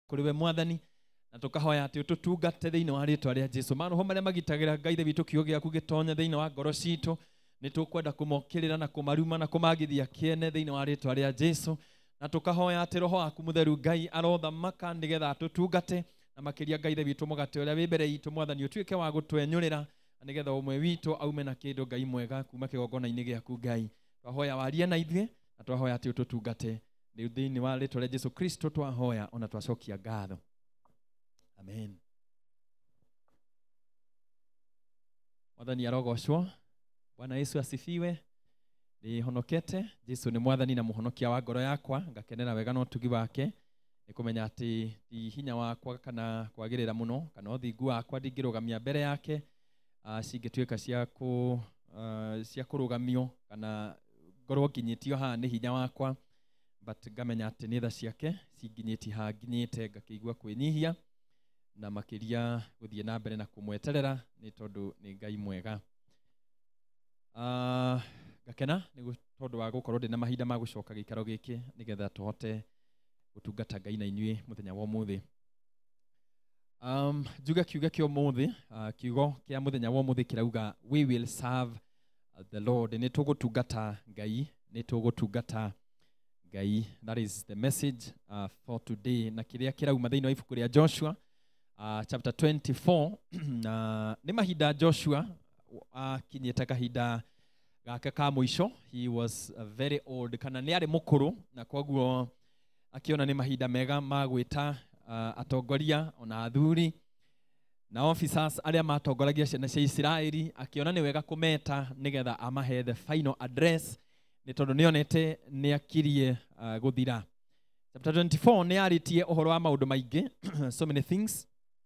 kuri we mwathani na tukahoya ati tutungate thiini wa ritwa ria Jesu maroho maria magitagira Ngai the witu kiugo giaku gitonya thiini wa ngoro citu ni tukwenda kumokirira na kumaruma na kumagithia kiene thiini wa ritwa ria Jesu na tukahoya ati roho waku mutheru Ngai arothamaka nigetha tutungate na makiria Ngai the witu mugate uria wi mbere itu mwathani utuike wa gutwenyurira nigetha umwe witu aume na kindu Ngai mwega kuma kigongona-ini giaku Ngai twahoya warie na ithuĩ na twahoya ati ututungate ni thiini wa ritwa ria Jesu Kristo twahoya ona twacokia ngatho amen. Mwathani arogocwo. Bwana Yesu asifiwe. Ni honokete. Jesu ni mwathani na muhonokia wa ngoro yakwa. Ngakenera wega no tugi wake. Ni kumenya ati ti hinya wakwa kana kwagirira muno kana uthingu wakwa ndingirugamia mbere yake. Cingituika cia kurugamio kana ngorwo nginyitio haha ni hinya wakwa. But ngamenya ati ni tha ciake cinginyiti ha nginyite ngakigua kwinyihia na makiria guthie na mbere na kumweterera ni tondu ni Ngai mwega. Gakena ni tondu wa gukorwo ndina mahinda ma gucoka gikaro giki nigetha tuhote gutungata Ngai na inyuĩ muthenya wa umuthi. Juga kiuga kio umuthi kiugo kia muthenya wa umuthi kirauga we will serve the Lord. Ni tugutungata Ngai, ni tugutungata Ngai. That is the message for today. Na kiria kirauma thiini wa ibuku ria Joshua chapter 24 ni mahinda Joshua kinyete kahinda gake ka muisho. He was very old kana ni ari mukuru na koguo akiona ni mahinda mega ma gwita atongoria ona athuri na officers aria matongoragia ciana cia Israeli akiona ni wega kumeta nigetha amahe the final address ni tondu nionete ni akirie guthira. Chapter 24 ni aritie uhoro wa maundu maingi so many things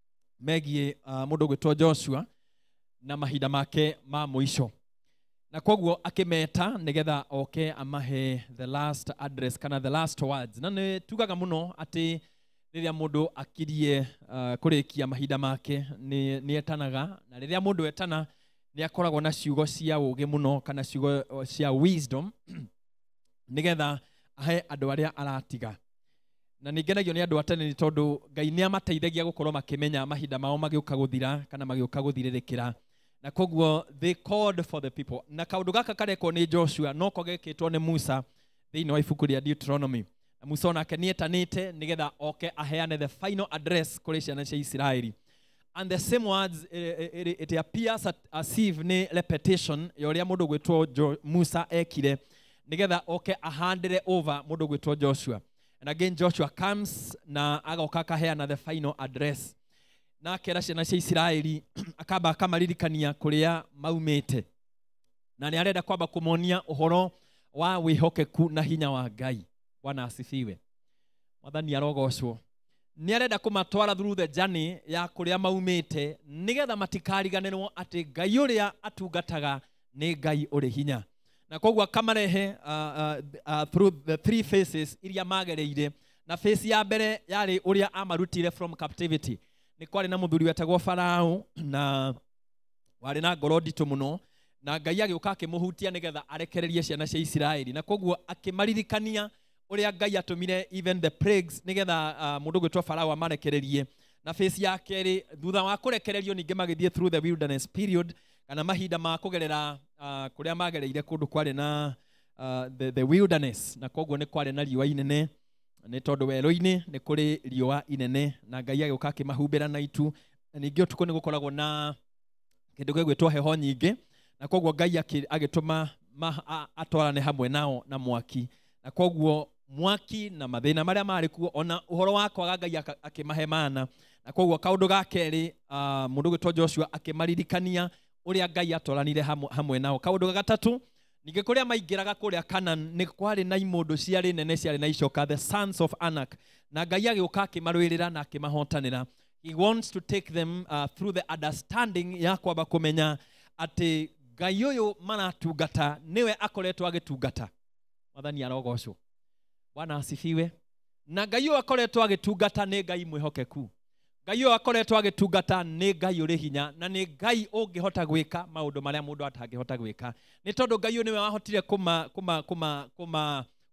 megie mundu gwitwo Joshua na mahinda make ma muisho na koguo akimeta nigetha oke amahe the last address kana the last words. Na ni tugaga muno ati riria mundu akirie kurikia mahinda make ni etanaga na riria mundu etana ni akoragwo na ciugo cia ugi muno kana ciugo cia wisdom nigetha ahe andu aria aratiga. Na ningenagio ni andu atene ni tondu Ngai ni amateithagia gukorwo makimenya mahinda mao magiuka guthira kana magiuka guthiririkira na koguo they called for the people. Na kaundu gaka kareko ni Joshua no ko gekitwo ni Musa thiini wa ibuku ria Deuteronomy. Na Musa onake ni etanite nigetha oke aheane the final address kuri ciana cia Israeli. And the same words it appears as if ni repetition yoria mundu gwitwo Musa ekire nigetha oke ahandire over mundu gwitwo Joshua. And again Joshua comes na agoka kaheana the final address. Na kera ciana cia Israeli akamba akamalirikania kuria maumite. Na ni arenda kwamba kumonia uhoro wa wihokeku na hinya wa Ngai. Bwana asifiwe. Mwathani arogocwo. Ni arenda kumatwara through the journey ya kuria maumite nigetha matikariganirwo ati Ngai uria atungataga ni Ngai uri hinya. Na koguo akamarehe through the three phases iria magereire. Na phase ya mbere yari uria amarutire from captivity. Ni kwari na muthuri wetagwo Farao na wari na ngoro nditu muno na Ngai agiuka akimuhutia nigetha arekererie ciana cia Israeli. Na koguo akimaririkania uria Ngai atumire even the plagues nigetha mundu gwitwo Farao amarekererie. Na phase ya keri thutha wa kurekererio ninge magithie through the wilderness period kana mahinda ma kugerera kuria magereire kundu kwari na the wilderness. Na koguo ni kwari na riũa inene ni tondu werũ-ini ni kuri riũa inene na Ngai agiuka akimahumbĩra na itu. Na ningĩ ũtukũ ni gukoragwo na kindu gĩgwĩtwo heho nyingĩ na koguo Ngai agituma atwarane hamwe nao na mwaki. Na koguo mwaki na mathĩna maria marĩ kuo ona uhoro wa kwaga Ngai akimahe mana. Na koguo kaundu ga keri mundu gwĩtwo Joshua akimaririkania uria Ngai atwaranire hamwe nao. Kaundu ga gatatu ninge kuria maingiraga kuria Canaan ni kwari na imundu ciari nene ciari na icoka the sons of Anak. Na Ngai agiuka akimarũĩrĩra na akimahotanĩra. He wants to take them through the understanding ya kwamba kumenya ati Ngai uyu maratungata niwe akoretwo agitungata. Mwathani arogocwo. Bwana asifiwe. Na Ngai uyu akoretwo agitungata ni Ngai mwihokeku. Ngai uyu akoretwo agitungata ni Ngai uri hinya na ni Ngai ungihota gwika maundu maria mundu atangihota gwika. Ni tondu Ngai uyu niwe wahotire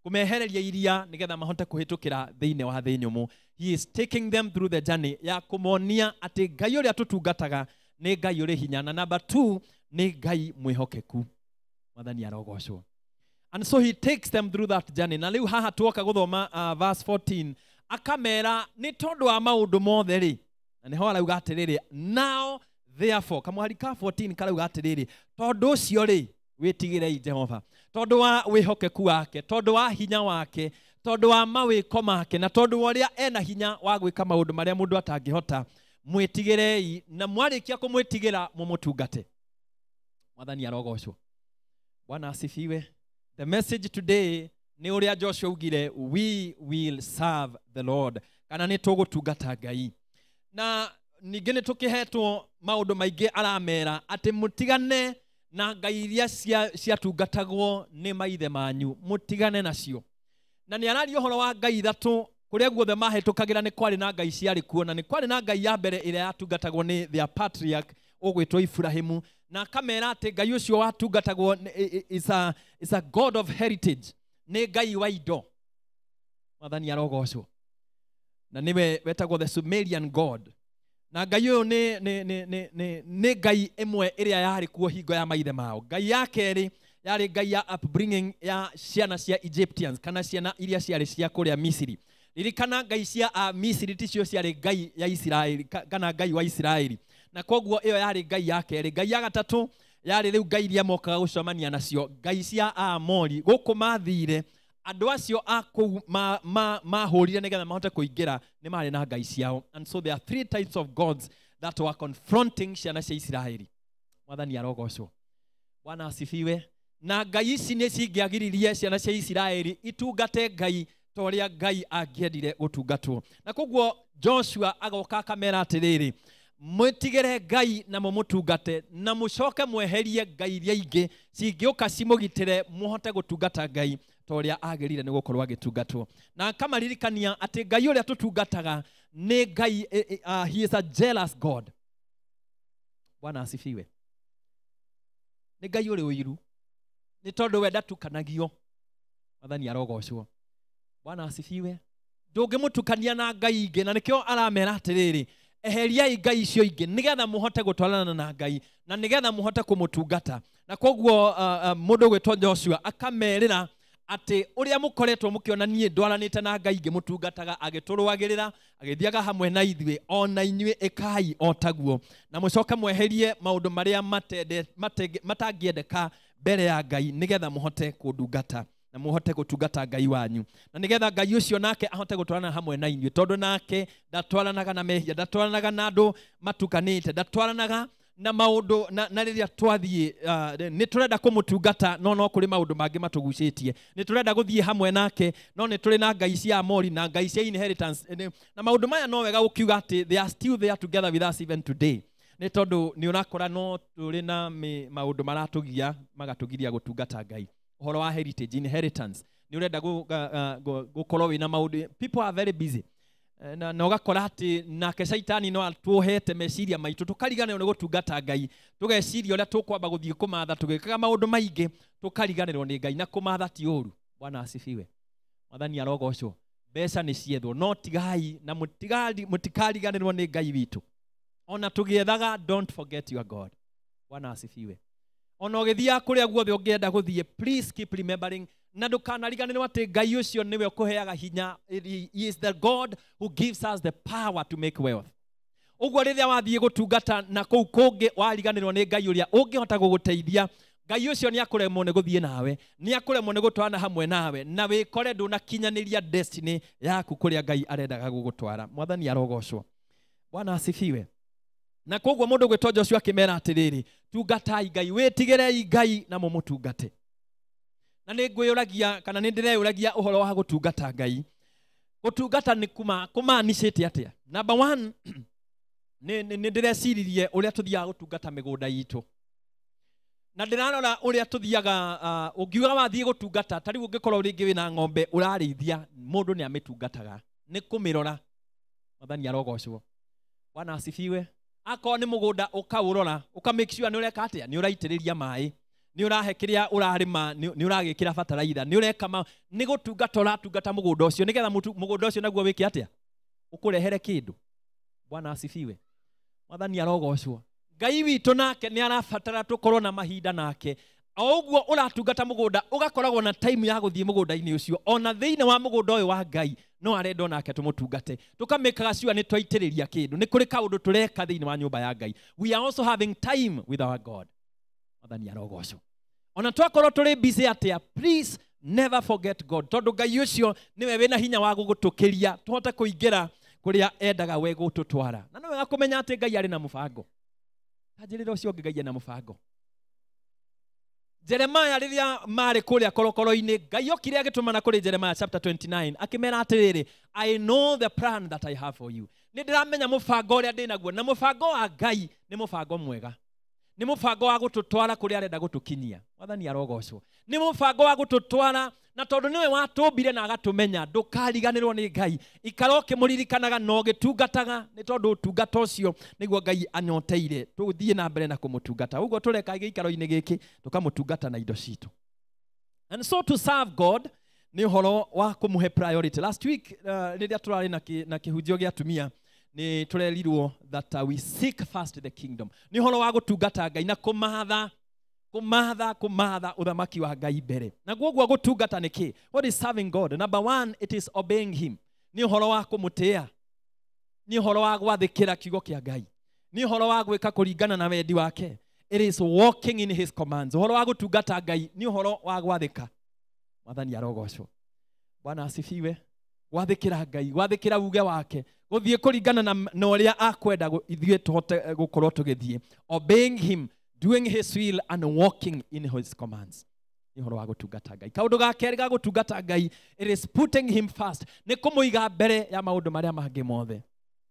kumehereria iria nigetha mahote kuhitukira thiine wa thi nyumu. He is taking them through the journey ya kumonia ati Ngai uria tutungataga ni Ngai uri hinya, na number 2 ni Ngai mwihokeku. Mwathani arogocwo. And so he takes them through that journey. Na riu haha tuoka guthoma verse 14, akamera ni tondu wa maundu mothe ri, na niho arauga atiriri, now therefore, kamuharika 14 karauga atiriri, tondu ucio ri witigirei Jehova, tondu wa wihokeku wake, tondu wa hinya wake, tondu wa mawiko make, na tondu uria ena hinya wa gwika maundu maria mundu atangihota, mwitigirei na mwarikia kumwitigira mumutungate. Mwathani arogocwo. Bwana asifiwe. The message today ni uria Joshua ugire, we will serve the Lord, kana ni tugutungata Ngai. Na ningi ni tukihetwo maundu maingi aramera ati mutigane na ngai iria ciatungatagwo ni maithe manyu, mutigane nacio. Na ni araria uhoro wa ngai ithatu kuria guothe mahitukagira ni kwari na ngai ciari kuo, na ni kwari na ngai ya mbere iria yatungatagwo ni their patriarch ugwitwo Ibrahimu, na kamera ati ngai ucio watungatagwo is a God of heritage, ni ngai wa indo. Mwathani arogocwo. Na niwe wetagwo the Sumerian God. Na ngai uyu ni ngai imwe iria yari kuo hingo ya maithe mao. Ngai ya keri yari ngai ya upbringing ya ciana cia Egyptians, kana ciana iria ciari cia kuria Misiri. Ririkana ngai cia Misiri ticio ciari ngai ya Israeli, kana ngai wa Israeli. Na koguo iyo yari ngai ya keri. Ngai ya gatatu yari riu ngai iria mokaga gucomania nacio, ngai cia Aamori. Guku mathire andu acio aku mahurire nigetha mahote kuingira ni mari na ngai ciao. And so there are 3 types of gods that were confronting ciana cia Israeli. Mwathani arogocwo. Bwana asifiwe. Na ngai ici ni cingiagiririe ciana cia Israeli itungate ngai toria ngai angiendire gutungatwo. Na koguo Joshua agoka akamera atiriri, mwitigire ngai na mumutungate, na mucoke mweherie ngai iria ingi cingiuka cimugitire muhote gutungata ngai toria agirire ni gukorwo agitungatwo. Na kama ririkania ati ngai uria tutungataga ni ngai, he is a jealous God. Bwana asifiwe. Ni ngai uri uiru, ni tondu we ndatukanagio. Mwathani arogocwo. Bwana asifiwe. Ndungimutukania na ngai ingi, na nikio aramera atiriri, eheriai ngai icio ingi nigetha muhote gutwarana na ngai, na nigetha muhote kumutungata. Na koguo mundu gwitwo Joshua akamerera ati uria mukoretwo mukionanie ndwaranite na ngai ingi mutungataga agiturwagirira agithiaga hamwe na ithwe, ona inyue ekai otaguo, na mucoka mweherie maundu maria matangiendeka mbere ya ngai nigetha muhote kundungata na muhote gutungata ngai wanyu, na nigetha ngai ucio nake ahote gutwarana hamwe na inyue, tondu nake ndatwaranaga na mehia, ndatwaranaga na andu matukanite, ndatwaranaga na maundu na riria twathie ni turenda kumutungata no kuri maundu mangi matugucitie, ni turenda guthie hamwe nake no ni turi na ngai cia Amori na ngai cia inheritance, na maundu maya no wega gukiuga ati they are still there together with us even today. Ni tondu ni urakora no turi na maundu maratugia magatugiria gutungata ngai. Uhoro wa heritage, inheritance, ni urenda gukorwo wina maundu, people are very busy. Na ugakora ati nake shaitani no atuhete meciria maitu tukarigana ni gutungata ngai, tugeciria uria tukwamba guthie kumatha, tugikaga maundu maingi tukariganirwo ni ngai, na kumatha ti uru. Bwana asifiwe. Mwathani arogocwo. Mbeca ni ciethwo, no tigai na mutikariganirwo ni ngai witu. Ona tugiethaga, don't forget your God. Bwana asifiwe. Ona ugithia kuria guothe ungienda guthie, please keep remembering, na ndukanariganirwo ati ngai ucio niwe ukuheaga hinya. He is the God who gives us the power to make wealth. Uguo riria wathie gutungata na kou kungi wariganirwo ni ngai uria ungihota guguteithia, ngai ucio ni akuremwo ni guthie nawe, ni akuremwo ni gutwarana hamwe nawe, na wikore ndunakinyaniria destiny yaku kuria ngai arendaga gugutwara. Mwathani arogocwo. Bwana asifiwe. Na koguo mundu gwitwo Joshua akimera atiriri, tungatai ngai, witigirei ngai na mumutungate. Na ni ngwiyuragia kana ni ndireyuragia uhoro wa gutungata ngai. Gutungata ni kumanicite atia? Number 1, ni ndirecirie uria tuthiaga gutungata migunda yitu. Na ndirarora uria tuthiaga ungiuga wathie gutungata, tari ungikorwo ringi wina ng'ombe urarithia, mundu ni amitungataga ni kumirora. Mwathani arogocwo. Bwana asifiwe. Ako ni mugunda ukaurora, uka make sure ni ureka atia, ni uraitiriria mai, ni urahe kiria urarima ni uragikira bataraitha ni ureka ni gutungata uratungata mugunda ucio nigetha mugunda ucio naguo wiki atia ukurehere kindu. Bwana asifiwe. Mwathani arogocwo. Ngai witũ nake ni arabatara tukorwo na mahinda nake. Oguo uratungata mugunda ugakoragwo na time ya guthie mugunda-ini ucio. Ona thiine wa mugunda uyu wa Ngai no arenda nake tumutungate. Tukamekaga ciwa ni twaitĩrĩria kindu. Ni kuri kaundu tureka thiine wa nyumba ya Ngai. We are also having time with our God. Mwathani arogocwo. Ona twakorwo turi busy atia, please never forget God. Tondu Ngai ucio niwe wina hinya wa gugutukiria tuhote kuingira kuria endaga we gututwara. Na no wega kumenya ati Ngai ari na mubango. Tajirira ucio Ngai ari na mubango. Jeremiah riria mari kuria korokoro-ini, Ngai okire agitumana kuri Jeremiah chapter 29 akimera atiriri, I know the plan that I have for you. Ni ndiramenya mubango uria ndinaguo, na mubango wa Ngai ni mubango mwega. Ni mubango wa gututwara kuria arenda gutukinyia. Mwathani arogocwo. Ni mubango wa gututwara na tondu niwe watumbire na agatumenya ndukariganirwo ni Ngai. Ikaroke muririkanaga no gitungataga ni tondu utungata ucio niguo Ngai anyoteire. Tuthie na mbere na kumutungata. Uguo tureka giikaro-ini giki tukamutungata na indo citu. And so to serve God ni horo wa kumuhe priority. Last week riria turari na kihunjio gia atumia ni turerirwo that we seek first the kingdom. Ni horo wa gutungata Ngai na kumatha uthamaki wa Ngai mbere. Na guo gutungata niki? What is serving God? Number one, it is obeying him. Ni horo wa kumutia. Ni horo wa gwathikira kiugo kia Ngai. Ni horo wa gwika kuringana na wendi wake. It is walking in his commands. Horo wa gutungata Ngai ni horo wa gwathika. Mwathani arogocwo. Bwana asifiwe. Gwathikira Ngai, gwathikira uge wake. Guthie kuringana na uria akwenda ithie tuhote gukorwo tugithie. Obeying him, doing his will and walking in his commands. Ni horo wa gutungata Ngai. Kaundu ga keri ga gutungata Ngai, it is putting him first. Ni kumuiga mbere ya maundu maria mangi mothe.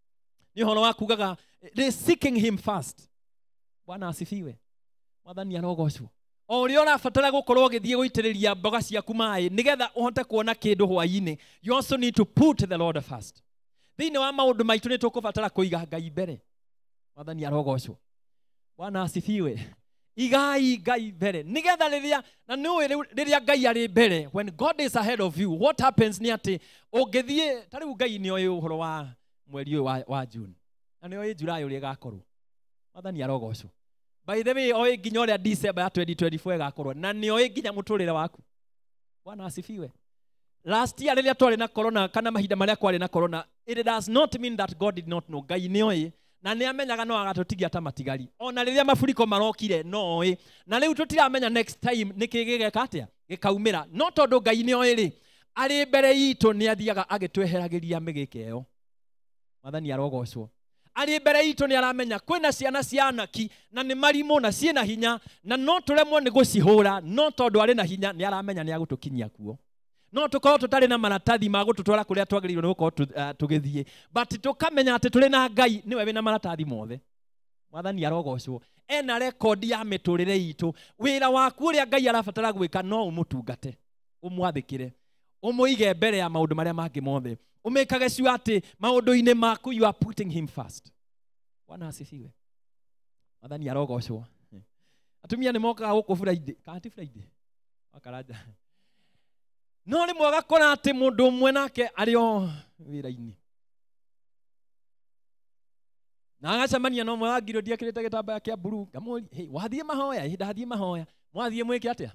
Ni horo wa kugaga, it is seeking him first. Bwana asifiwe. Mwathani arogocwo. O uri urabatara gukorwo githie guitiriria mboga ciaku mai nigetha uhote kuona kindu hwaini, you also need to put the Lord first. Thiine wa maundu maitu ni tukubatara kuiga Ngai mbere. Mwathani arogocwo. Bwana asifiwe. Igai Ngai mbere nigetha riria na niwe riria Ngai ari mbere, when God is ahead of you, what happens ni ati ungithie tariu Ngai ni oyo uhoro wa mweri wa June na ni oyo July uri gakorwo. Mwathani arogocwo. By the way, oyo nginya uria December ya 2024 gakorwo na ni oyo nginya muturire waku. Bwana asifiwe. Last year riria twari na corona kana mahinda maria kwari na corona, it does not mean that God did not know. Ngai ni oyo na ni amenyaga no agatutigia ta matigari. Ona riria mafuriko marokire no oyo. Na riu tutiramenya next time nikigegeka atia gikaumira. No tondu Ngai ni oyo ri ari mbere itu ni athiaga agitweheragiria migike yo. Mwathani arogocwo. Ari mbere itu ni aramenya kwina ciana cianaki na ni marimo na ciena hinya na no turemwo ni gucihura, no tondu ari na hinya ni aramenya ni agutukinyia kuo. No tukorwo tutari na maratathi ma gututwara kuria twagiriirwo ni gukorwo tugithie, but tukamenya ati turi na Ngai niwe wina maratathi mothe. Mwathani arogocwo. Ena record ya miturire itu. Wira waku uria Ngai arabatara gwika no umutungate, umwathikire, umuige mbere ya maundu maria mangi mothe. Umekage ciwa ati maundu-ini maku you are putting him first. Bwana asifiwe. Mwathani arogocwo. Atumia ni mokaga guku Friday, kanti Friday. Wakaraja. No ni mwega kona ati mundu umwe nake ari o wira-ini. Na agacemania no mwe wa ngiro ndiakirite gitambaya kia blue. Ngamuri, hey, wathie mahoya, ndathie mahoya. Mwathie mwike atia?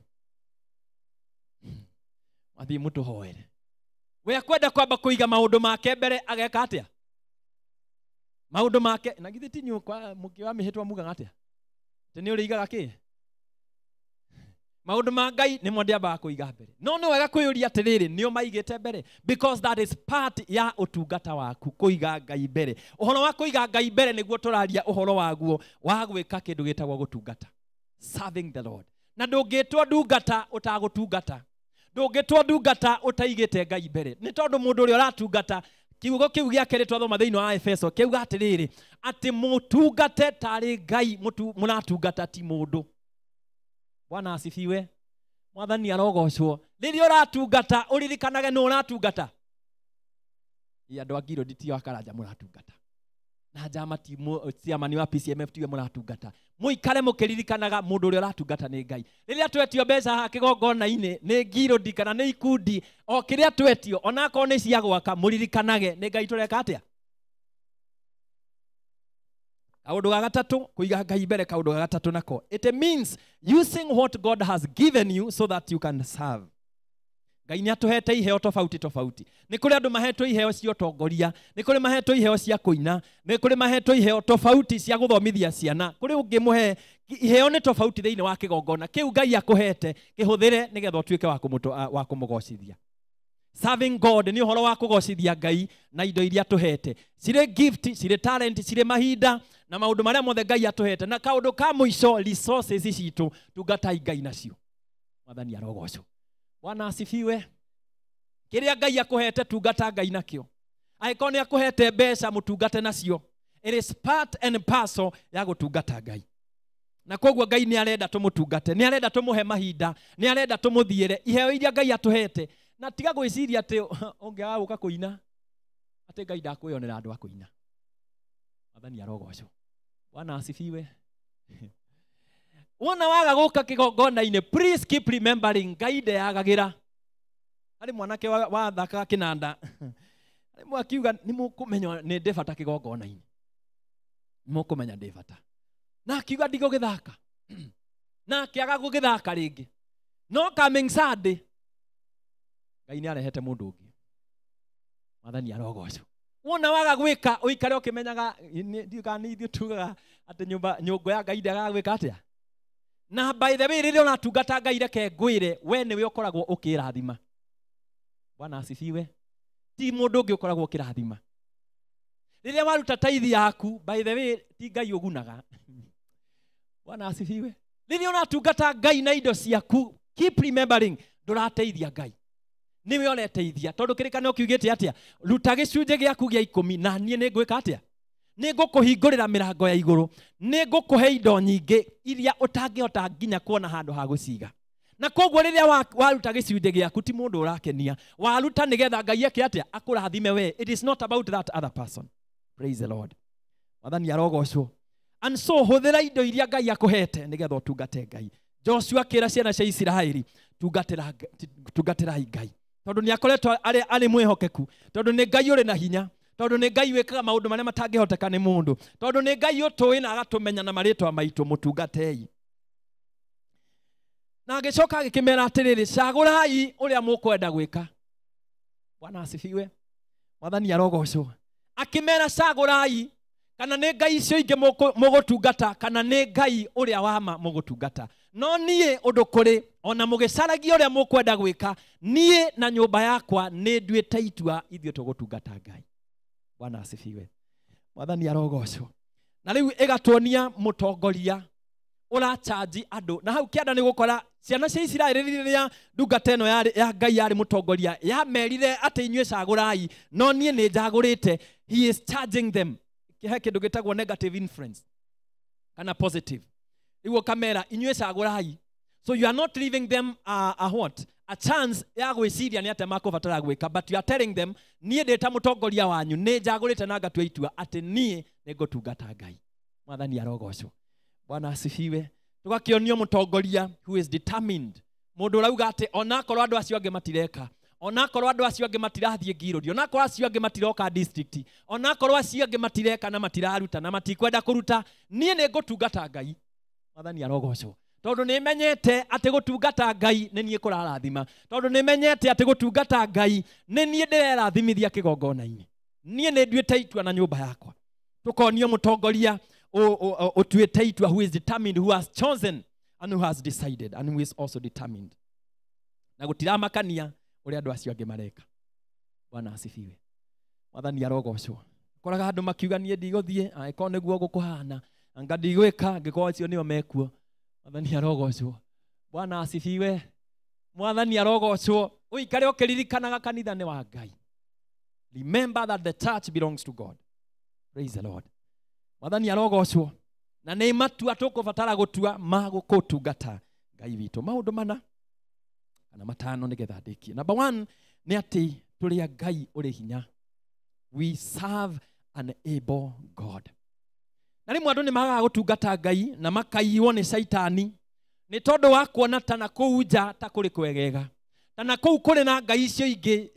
Mwathie mutuhoere. We akwenda kwamba kuiga maundu make mbere ageka atia? Maundu make na githi tinyu kwa mukiwa mihitwa muga atia? Teni uriigaga ki? Maundu ma Ngai ni mwende amba kuiga mbere. No ni wega kuyuria atiriri nio maigite mbere, because that is part ya utungata waku kuiga Ngai mbere. Uhoro wa kuiga Ngai mbere niguo turaria uhoro waguo wa gwika kindu gitagwo gutungata, serving the Lord. Na ndungitwo ndungata utagutungata, ndungitwo ndungata utaigite Ngai mbere. Ni tondu mundu uri uratungata kiugo kiu gia keri twathoma thiini wa Efeso kiuga atiriri ati mutungate tari Ngai muratungata ti mundu. Bwana asifiwe. Mwathani arogocwo. Riria uratungata uririkanage no uratungata. Ya andu angiro nditio akaraja muratungata. na jama ciamani wa PCMF tiwe muratungata muikare mukiririkanaga mundu uria uratungata ni Ngai. Riria twetio mbeca ha kigongona-ini ni ngirodi kana ni ikundi o kiria twetio onako ni cia gwaka muririkanage ni Ngai tureka atia. Kaundu ga gatatu kuiga Ngai mbere, kaundu ga gatatu nako, it means using what God has given you so that you can serve. Ngai ni atuhete iheo tofauti tofauti. Ni kuri andu mahetwo iheo cia utongoria, ni kuri mahetwo iheo cia kuina, ni kuri mahetwo iheo tofauti cia guthomithia ciana. Kuri ungi muhe iheo ni tofauti thiini wa kigongona kiu Ngai akuhete kihuthire nigetha utuike wa kumugocithia. Serving God ni uhoro wa kugocithia Ngai na indo iria tuhete. Cire gift, cire talent, cire mahinda na maundu maria mothe Ngai atuhete. Na kaundu ka muico resources citu tungatai Ngai nacio. Mwathani arogocwo. Bwana asifiwe. Kiria Ngai akuhete tungata Ngai nakio. Aiko ni akuhete mbeca mutungate nacio. It is part and parcel ya gutungata Ngai. Na koguo Ngai ni arenda tumutungate, ni arenda tumuhe mahinda, ni arenda tumuthiire iheo iria Ngai atuhete. Na tiga gwiciria ati ungiaga guka kuina ati Ngai ndakwionera andu a kuina. Mwathani arogocwo. Bwana asifiwe. Wona waga guka kigongona-ini, please keep remembering Ngai ndeagagira. Ari mwanake wa thaka kinanda. Ari mwakiuga ni mukumenya ni ndebata kigongona-ini. Mukumenya ndebata. Na akiuga ndigo githaka. Na akiaga gugithaka ringi. No coming Sunday Ngai ni arehete mundu ungi. Mwathani arogocwo. Wona waga gwika uikare ukimenyaga ndiuga ni ithu tugaga ati nyungu ya Ngai ndaga gwika atia. Na by the way riria unatungata Ngai reke ngwire we niwe ukoragwo ukirathima. Bwana asifiwe. Ti mundu ungi ukoragwo ukirathima. Riria waruta taithi yaku by the way ti Ngai ugunaga. Bwana asifiwe. Riria unatungata Ngai na indo ciaku keep remembering ndurateithia Ngai. Niwe oreteithia tondu kirikano kiugite atia ruta gicunje giaku gia 10 na nie ni ngwika atia ni ngukuhingurira mirango ya iguru ni ngukuhe indo nyingi iria utangihota nginya kuona handu ha guciga. Na koguo riria waruta gicunje giaku ti mundu urakenia waruta nigetha Ngai ake atia akurathime we. It is not about that other person. Praise the Lord. Mwathani arogocwo. And so huthira indo iria Ngai akuhete nigetha utungate Ngai. Joshua kira ciana cia Israeli tungatira Ngai. Tondu ni akoretwo ari mwihokeku, tondu ni Ngai uri na hinya, tondu ni Ngai wikaga maundu maria matangihoteka ni mundu, tondu ni Ngai utui na agatumenya na maritwa maitu mutungatei. Na agicoka agikimera atiriri cagurai uria mukwenda gwika. Bwana asifiwe. Mwathani arogocwo. Akimera cagurai kana ni Ngai icio ingi mugutungata kana ni Ngai uria wama mugutungata. No nie undu kuri ona mugicaragia uria mukwenda gwika nie na nyumba yakwa ni nduite itua ithio tugutungata Ngai. Bwana asifiwe. Mwathani arogocwo. Na riu igatuonia mutongoria ura charge andu na hau kianda ni gukora ciana cia Israeli riria ndungata eno ya Ngai yari mutongoria ya merire ati inyue cagurai no nie ni njagurite. He is charging them. Kihe kindu gitagwo negative influence kana positive. Iwo kamera inyue cagurai. So you are not leaving them a chance ya gwiciria ni ate makubatara gwika, but you are telling them nie ndeta mutongoria wanyu ni njagurite na ngatua itua ati nie ni ngutungata Ngai. Mwathani arogocwo. Bwana asifiwe. Tugakionio mutongoria who is determined. Mundu rauga ati onakorwo andu acio ange matireka, onakorwo andu acio ange matirathie ngirodi, onakorwo acio ange matiroka district, onakorwo acio ange matireka na matiraruta na matikwenda kuruta, nie ni ngutungata Ngai. Mwathani arogocwo. Tondu ni menyete ati gutungata Ngai ni nie kurarathima. Tondu ni menyete ati gutungata Ngai ni nie ndirerathimithia kigongona-ini. Nie ni nduite itua na nyumba yakwa. Tukonio mutongoria otuite itua who is determined, who has chosen and who has decided and who is also determined. Na gutiramakania uria andu acio ange mareka. Bwana asifiwe. Mwathani arogocwo. Koraga andu makiuga nie ndigũthie aiko niguo gukuhana anga ndigwika ngikoo acio nio mekuo. Mwathani arogocwo. Bwana asifiwe. Mwathani arogocwo. Uikare ukiririkanaga kanitha ni wa Ngai. Remember that the church belongs to God. Praise the Lord. Mwathani arogocwo. Na ni matua tukubatara gutua magukutungata Ngai witu. Maundu mana kana matano nigetha ndikie. Number 1 ni ati turia Ngai uri hinya. We serve an able God. Na rimwe andu ni magaga gutungata Ngai na makaiwo ni Saitani ni tondu wa kuona tana kuu nja ta kuri kwegega. Tana kuu kuri na ngai icio ingi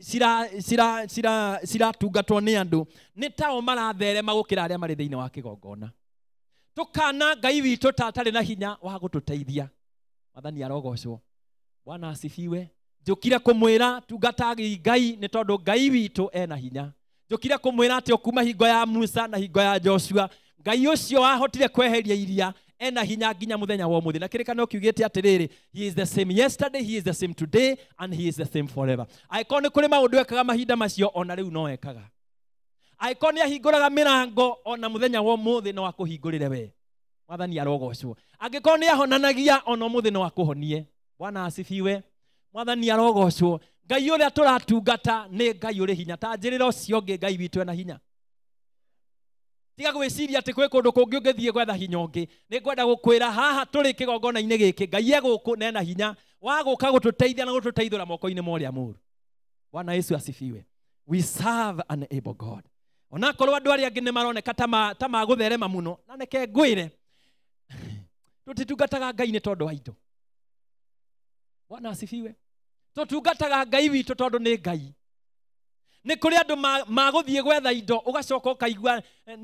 tungatwo ni andu ni tao maratherema gukira aria mari thiini wa kigongona. Tukana Ngai witu tatari na hinya wa gututeithia. Mwathani arogocwo. Bwana asifiwe. Njukire kumwira tungata Ngai ni tondu Ngai witu ena hinya. Njukire kumwira ati okuma hingo ya Musa na hingo ya Joshua Ngai ucio ahotire kweheria iria ena hinya nginya muthenya wa umuthi. Na kirikano kiugite atiriri, he is the same yesterday, he is the same today, and he is the same forever. Aikoni kuri maundu ekaga mahinda macio ona riu no ekaga. Aikoni ahinguraga mirango ona muthenya wa umuthi no akuhingurire we. Mwathani arogocwo. Angikoni ahonanagia ona umuthi no akuhonie. Bwana asifiwe. Mwathani arogocwo. Ngai uria turatungata ni Ngai uri hinya. Ta njirira ucio ngi Ngai witu ena hinya. Tiga gwiciria ati kwi kundu kungi ungithie gwetha hinya ungi. Ni ngwenda gukwira haha turi kigongona-ini giki Ngai eguku nena hinya wa guka gututeithia na gututeithura moko-ini ma uria muru. Bwana Yesu asifiwe. We serve an able God. Ona korwo andu aria angi ni maroneka ta magutherema muno na neke ngwire tutitungataga Ngai ni tondu wa indo. Bwana asifiwe. Tutungataga Ngai witu tondu ni Ngai. Ni kuri andu maguthie gwetha indo ugacoka ukaigua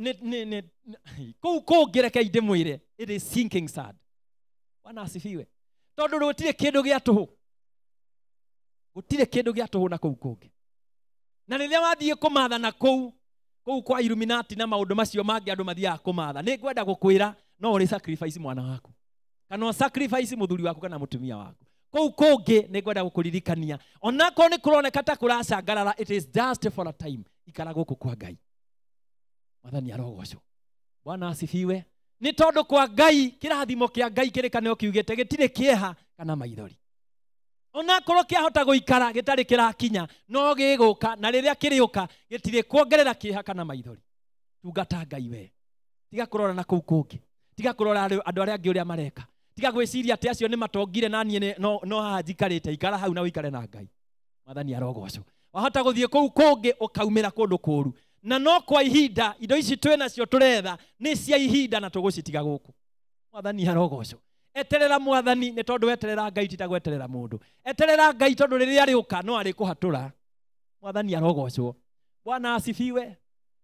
ku ngereke inde mwire, it is sinking sand. Bwana asifiwe. Tondu gutire kindu gia tuhu. Gutire kindu gia tuhu na kuu kungi. Na riria wathie kumatha na kuu kwa Illuminati na maundu macio mangi andu mathiaga kumatha, ni ngwenda gukwira no uri sacrifice mwana waku. Kana sacrifice muthuri waku kana mutumia waku. Kou kungi ni ngwenda gukuririkania onako ni kuroneka ta kuracangarara, it is just for a time. Ikara guku kwa Ngai. Mwathani arogocwo. Bwana asifiwe. Ni tondu kwa Ngai kirathimo kia Ngai kirikano kiugite gitire kieha kana maithori. Onako kiahota guikara gitari kirakinya no giguka, na riria kiriuka gitire kuongerera kieha kana maithori. Tungata Ngai we. Tiga kurora na kou kungi. Tiga kurora andu aria angi uria mareka. Tiga gwiciria ati acio ni matongire na nie no haha njikarite. Ikara hau na wikare na Ngai. Mwathani arogocwo. Wahota guthie kou kungi ukaumira kundu kuru. Na no kwa ihinda indo ici twena cio turetha ni cia ihinda na tugucitiga guku. Mwathani arogocwo. Eterera Mwathani ni tondu weterera Ngai ti ta gweterera mundu. Eterera Ngai tondu riria ariuka no ari kuhatura. Mwathani arogocwo. Bwana asifiwe.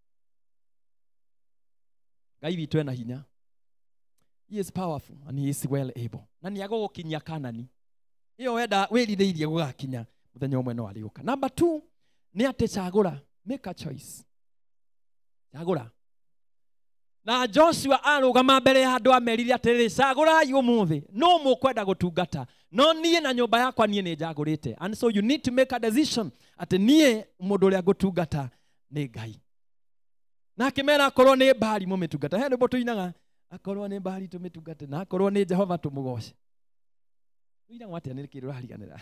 Ngai witu ena hinya. He is powerful and he is well able. Na ni agogukinyia Kanani. Iyo wenda wiritheirie gugakinya muthenya umwe no ariuka. Number 2 ni ati chagura, make a choice. Chagura. Na Joshua arugama mbere ya andu amerire atiriri, chagura umuthi no mukwenda gutungata, no nie na nyumba yakwa nie ni njagurite. And so you need to make a decision ati nie mundu uria gutungata ni Ngai. Na kimera korwo ni Baali mumitungata. He ndubo tuinaga akorwo ni Baali tumitungate, na akorwo ni Jehova tumugoce. Tuina watia ni kindu rariganira.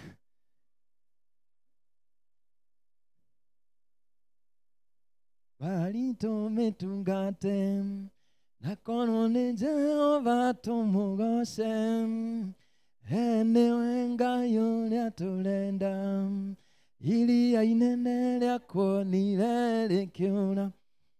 Baali tumitungate, na akorwo ni Jehova tumugoce. Enewe Ngai uria turenda, iria inene riakwo nire rikiura.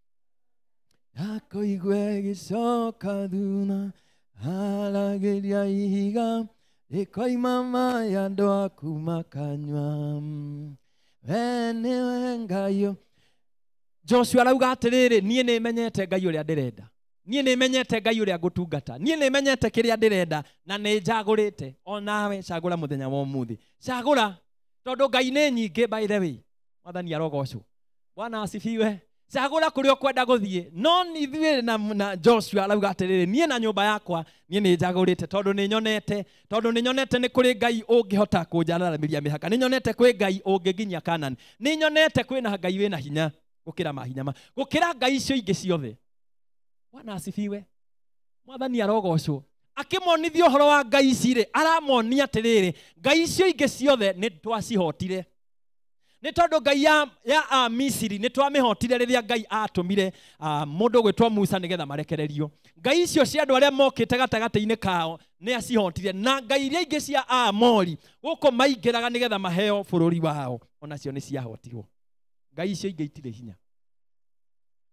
Ako igwe gicoka thuna, haragiria ihiga, ikoima mai andu aku makanywa. We niwe Ngai. Joshua arauga atiriri, nie ni menyete Ngai uria ndirenda. Nie ni menyete Ngai uria ngutungata. Nie ni menyete kiria ndirenda na ni njagurite. Onawe cagura muthenya wa umuthi. Cagura tondu Ngai ni nyingi by the way. Mwathani arogocwo. Bwana asifiwe. Cagura kuria kwenda guthie. No nithue na Joshua arauga atiriri, nie na nyumba yakwa nie ni njagurite tondu ni nyonete ni kuri Ngai ungihota kunjararamiria mihaka. Ni nyonete kwi Ngai ungiginya Kanani. Ni nyonete kwina Ngai wina hinya gukira mahinya ma. Gukira Ngai icio ingi ciothe. Bwana asifiwe. Mwathani arogocwo. Akimonithio horo wa Ngai icire, aramonia atiriri, Ngai icio ingi ciothe ni twacihotire. Ni tondu Ngai ya Misiri ni twamihotire riria Ngai atumire mundu gwitwa Musa nigetha marekererio. Ngai icio cia andu aria mokite gatagati-ini kao ni acihotire, na Ngai iria ingi cia Aamori guko maingiraga nigetha maheo bururi wao onacio ni ciahotirwo. Ngai icio ingi itire hinya.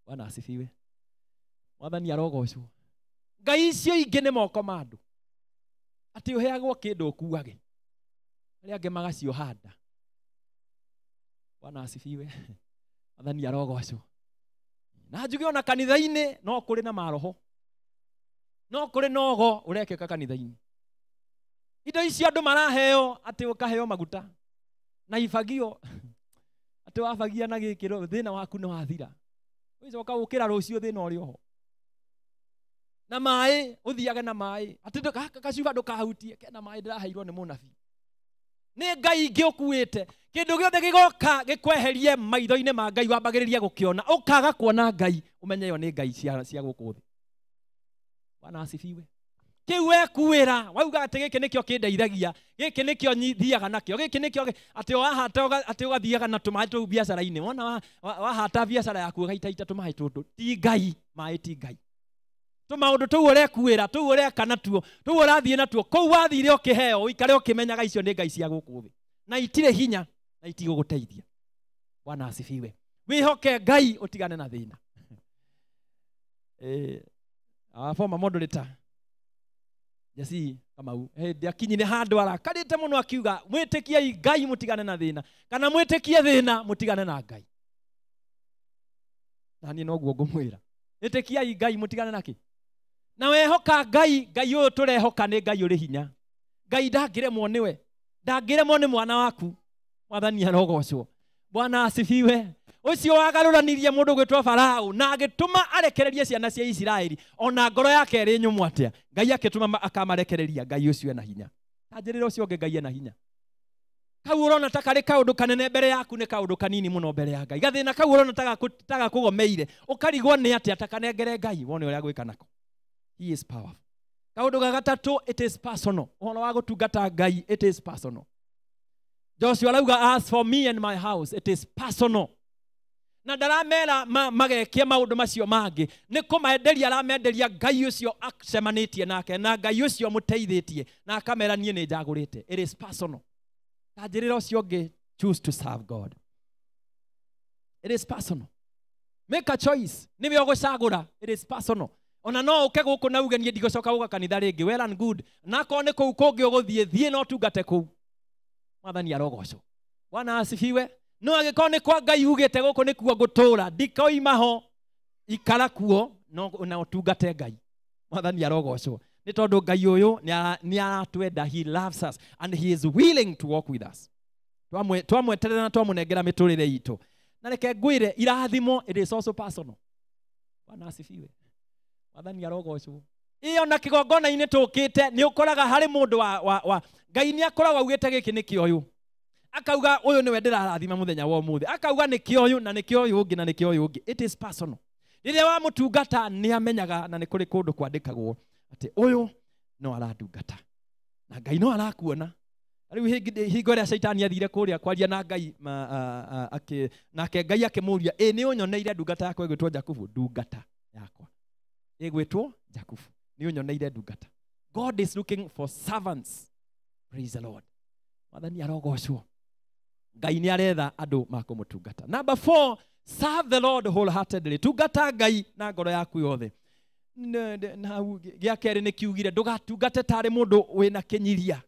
Bwana asifiwe. Mwathani arogocwo. Ngai icio ingĩ nĩ moko ma andũ. Atĩ ũheagwo kĩndũ ũkuage. Arĩa angĩ magacioha nda. Bwana asifiwe. Mwathani arogocwo. Na njuge ona kanitha-inĩ no kũrĩ na maroho. No kũrĩ nogo ũrekĩka kanitha-inĩ. Indo icio andũ maraheo atĩ ũkaheo maguta. Na ifagio. Atĩ wafagia na gĩkĩro thĩna waku nĩ wathira. Ũcoka ũkĩra rũciũ thĩna ũrĩ oho. Na maĩ ũthiage na maĩ. Atĩ gacuba ndũkahutie kena maĩ ndĩraheirwo nĩ mũnabii. Nĩ Ngai ingĩ ũkuĩte. Kĩndũ gĩothe gĩgoka gĩkweherie maitho-inĩ ma Ngai wambagĩrĩria gũkĩona. Ũkaga kuona Ngai ũmenye yo nĩ Ngai cia gũkũ thĩ. Bwana asifiwe. Kĩu wekuĩra wauga atĩ gĩkĩ nĩkĩo kĩndeithagia. Gĩkĩ nĩkĩo thiaga nakĩo. Gĩkĩ nĩkĩo atĩ wahata atĩ ũgathiaga na tũmaĩ tũu biacara-inĩ. Wona wahata biacara yaku ũgaita tũmaĩ tũtũ. Ti Ngai, maĩ ti Ngai. Tũmaũndũ tũu ũrekuĩra, tũu ũreka natuo, tũu ũrathiĩ natuo. Kũu wathire ũkĩheo, ũikare ũkĩmenyaga icio nĩ Ngai cia gũkũ thĩ. Na itirĩ hinya, na itigũgũteithia. Bwana asifiwe. Wĩhoke Ngai ũtigane na thĩna. Former moderator Jesse Kamau ndiakinyire handũ arakarĩte mũno akiuga mwĩtĩkiei Ngai mũtigane na thĩna kana mwĩtĩkie thĩna mũtigane na Ngai. Na niĩ noguo ngũmwĩra. Mwĩtĩkiei Ngai mũtigane na kĩ? Na wehoka Ngai, Ngai ũyũ tũrehoka nĩ Ngai ũrĩ hinya. Ngai ndangĩremwo nĩwe. Ndangĩremwo nĩ mwana waku. Mwathani arogocwo. Bwana asifiwe. Ũcio wagarũranirie mũndũ gwĩtwo Farao na agĩtũma arekererie ciana cia Isiraeli ona ngoro yake ĩrĩ nyũmũ atĩa. Ngai akĩtũma akamarekereria. Ngai ũcio ena hinya. Tanjĩrĩra ũcio ũngĩ Ngai ena hinya. Kau ũrona ta karĩ kaũndũ kanene mbere yaku nĩ kaũndũ kanini mũno mbere ya Ngai. Gathĩna kau ũrona ta gakũgomeire ũkarigwo nĩ atĩa takanengere Ngai wone ũrĩa gwĩka nako. He is powerful. Kaũndũ ga gatatũ, it is personal. Ũhoro wa gũtungata Ngai, it is personal. Joshua arauga as for me and my house, it is personal. Na ndaramera magekie maũndũ macio mangĩ nĩ kũmenderia aramenderia Ngai ũcio acemanĩtie nake na Ngai ũcio mũteithĩtie na akamera niĩ nĩ njagũrĩte. It is personal. Tanjĩrĩra ũcio ũngĩ, choose to serve God. It is personal. Make a choice. Nĩwe ũgũcagũra. It is personal. Ona no ũke gũkũ na uge niĩ ndigũcoka gũka kanitha rĩngĩ. Well and good. Na akorwo nĩ kũu kũngĩ ũgũthiĩ thiĩ no tungate kũu. Mwathani arogocwo. Bwana asifiwe. No agĩkorwo nĩ kwa Ngai ugĩte gũkũ nĩkuo ngũtũũra. Ndikoima ho. Ikara kuo na ũtungate Ngai. Mwathani arogocwo. Nĩ tondũ Ngai ũyũ nĩ aratwenda. He loves us and he is willing to walk with us. Twamweterera na twamũnengera mĩtũrĩre itũ. Na reke ngwĩre irathimo, it is also personal. Bwana asifiwe. Mwathani arogocwo. Iyo na kĩgongona-inĩ tũkĩte nĩ ũkoraga harĩ mũndũ wa Ngai nĩ akoragwo augĩte gĩkĩ nĩ kĩoyũ. Akauga ũyũ nĩwe ndĩrarathima mũthenya wa ũmũthĩ. Akauga nĩ kĩoyũ na nĩ kĩoyũ ũngĩ na nĩ kĩoyũ ũngĩ. It is personal. Rĩrĩa wamũtungata nĩ amenyaga na nĩ kũrĩ kũndũ kwandĩkagwo atĩ ũyũ no aratungata. Na Ngai no arakuona. Rĩu hingo ĩrĩa Shaitani athire kũrĩa kwaria na Ngai nake Ngai akĩmũria, ĩ nĩ ũnyoneire ndungata yakwa ĩgwĩtwo Jakubu? Ndungata yakwa ĩgwĩtwo Jakubu. Nĩ ũnyoneire ndungata. God is looking for servants. Praise the Lord. Mwathani arogocwo. Ngai nĩ aretha andũ makũmũtungata. Number 4, serve the Lord wholeheartedly. Tungata Ngai na ngoro yaku yothe. Na gĩa kerĩ nĩ kiugire ndũgatungate tarĩ mũndũ wĩna kĩnyiria.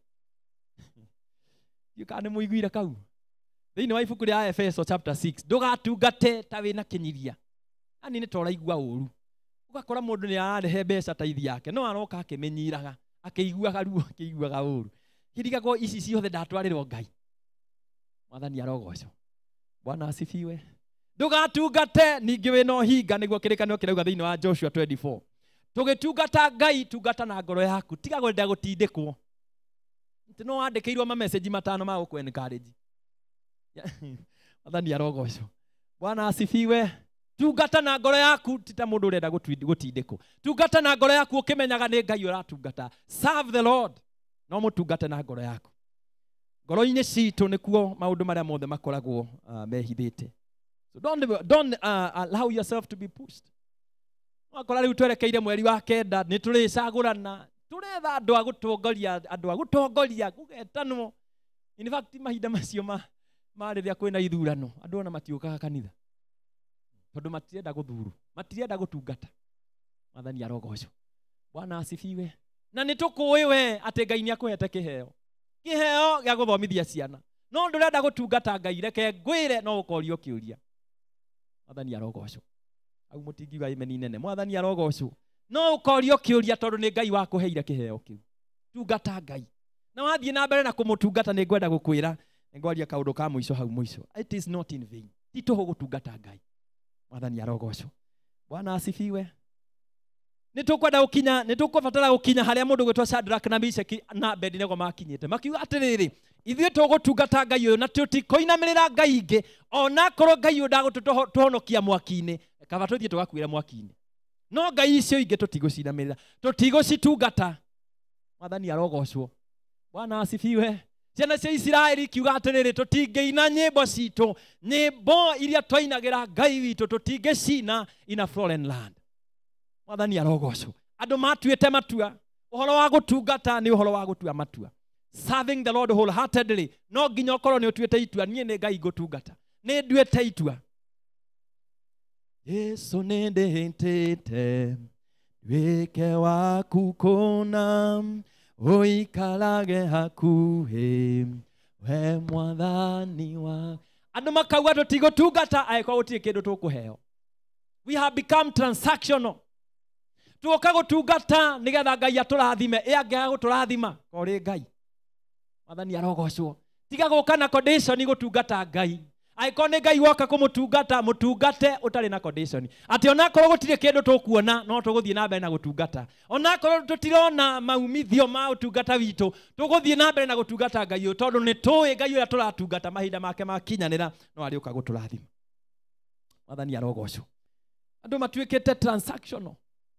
Yukane mũiguire kau. Thĩinĩ wa ibuku rĩa Ephesians chapter 6, ndũgatungate ta wĩna kĩnyiria. Ani nĩ tũraigua ũru. Ũgakora mũndũ nĩ ararehe mbeca taithi yake, no aroka akĩmenyiraga, akĩiguaga ruo, akĩiguaga ũru. Kirigagwo ici ciothe ndatwarĩrwo Ngai. Mwathani arogocwo. Bwana asifiwe. Ndũgatungate ningĩ wĩna ũhinga nĩguo kĩrĩkanĩro kĩrauga thĩinĩ wa Joshua 24. Tũgĩtungata Ngai, tungata na ngoro yaku, tiga gwenda gũtindĩkwo. No wandĩkĩirwo message matano ma gũkũ-encourage. Mwathani arogocwo. Bwana asifiwe. Tungata na ngoro yaku, ti ta mũndũ ũrenda gũtindĩkwo. Tungata na ngoro yaku ũkĩmenyaga nĩ Ngai ũratungata. Serve the Lord. No mũtungate na ngoro yaku. Ngoro-inĩ citũ nĩkuo maũndũ marĩa mothe makoragwo mehithĩte. So don't allow yourself to be pushed. Wakora rĩu twerekeire mweri wa kenda nĩ tũrĩcagũrana. Turetha andũ a gũtongoria gũgetanwo. In fact mahinda macio ma rĩrĩa kwĩna ithurano andũ ona matiũkaga kanitha. tondu matirenda guthuru, matirenda gutungata. Mwathani arogocwo. Bwana asifiwe. Na nitukuwi we ati Ngai ni akuhete kiheo. Kiheo gya guthomithia ciana. No ndurenda gutungata Ngai, reke ngwire no ukorio kiuria. Mwathani arogocwo. Au mutingiuga amen nene. Mwathani arogocwo. No ukorio kiuria tondu ni Ngai wakuheire kiheo kiu. Tungata Ngai. Na wathie na mbere na kumutungata ni ngwenda gukwira, ngwaria kaundu ka muico hau muico. It is not in vain. Tituho gutungata Ngai. Mwathani arogocwo. Bwana asifiwe. Nitukwenda gukinya, nitukubatara gukinya haria mundu gwitwa Shadrach na Meshach na Abednego makinyite. Makiuga atiriri, ithuĩ tugutungata Ngai uyu na tutikoinamirira Ngai ingi, ona korwo Ngai uyu ndagutuhonokia mwaki-ini, kaba tuthie tugakwira mwaki-ini. No Ngai icio ingi tutigucinamirira, tutigucitungata. Mwathani arogocwo. Bwana asifiwe. Ciana cia Israeli kiuga atiriri, tutingeina nyimbo citu, nyimbo iria twainagira Ngai witu tutingicina in a foreign land. Mwathani arogocwo. Andu matuite matua. Uhoro wa gutungata ni uhoro wa gutua matua. Serving the Lord wholeheartedly. No nginya ukorwo ni utuite itua, nie ni Ngai gutungata. Ni nduite itua. Yesu nindihitite wike waku kuna uikarage hakuhi we Mwathani wa. Andu makauga tutigutungata aiko gutirĩ kindu tukuheo. We have become transactional. Tuoka gutungata nigetha Ngai aturathime, angĩaga guturathima kori Ngai. Mwathani arogocwo. Tiga guka na condition gutungata Ngai. Aiko ni Ngai woka kumutungata, mutungate utari na condition. Ati ona korwo gutire kindu tukuona, no tuguthie na mbere na gutungata. Ona korwo tutirona maumithio ma utungata witu, tuguthie na mbere na gutungata Ngai uyu, tondu ni tuwi Ngai uyu turatungata mahinda make makinyanira no ari uka guturathima. Mwathani arogocwo. Andu matuikite transactional.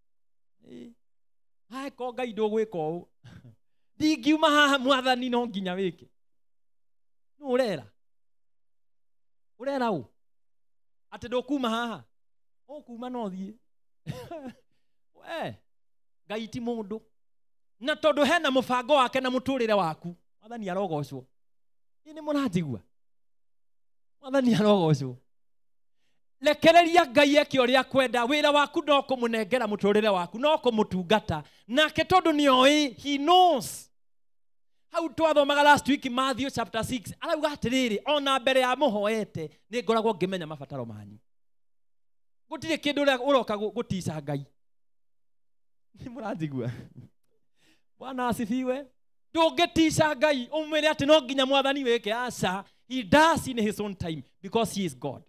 Hai ko Ngai ndugwika u. Ndingiuma haha Mwathani no nginya wiki. No urera. Urera u. Ati ndukuma haha. Ukuma no thie. We. Ngai ti mundu. Na tondu hena mubango wake na muturire waku. Mwathani arogocwo. Ini muranjigua. Mwathani arogocwo. Lekereria Ngai eke uria kwenda. Wira waku no kumunengera muturire waku, no kumutungata. Nake tondu ni oi, he knows. Hau twathomaga last week Matthew chapter 6. Arauga atiriri, ona mbere ya muhoete ni ngoragwo ngimenya mabataro manyu. Gutire kindu uroka gutica Ngai. Ni muranjigua. Bwana asifiwe. Ndungitica Ngai umwire ati no nginya Mwathani weke aca. He does in his own time because he is God.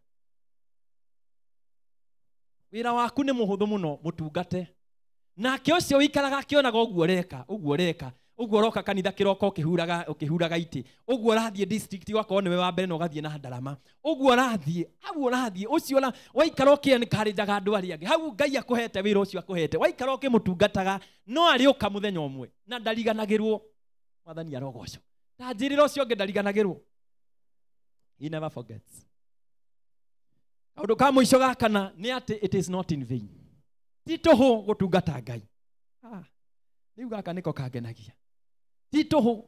Wira waku ni muhuthu muno mutungate. Nake ucio wikaraga akionaga uguo reka. Uguo roka kanitha kiroko ukihuraga iti. Uguo rathie district wako niwe wa mbere no gathie na ndarama. Uguo rathie, hau rathie ucio la waikara ukiencourageaga andu ari angi. Hau Ngai akuhete wira ucio akuhete. Waikara ukimutungataga no ari uka muthenya umwe na ndariganagirwo. Mwathani arogocwo. Tanjirira ucio ngi ndariganagirwo. He never forgets. Kaundu ka muico gakana ni ati it is not in vain. Tituhu gutungata Ngai. Riu gaka niko kagenagia. Tituhu.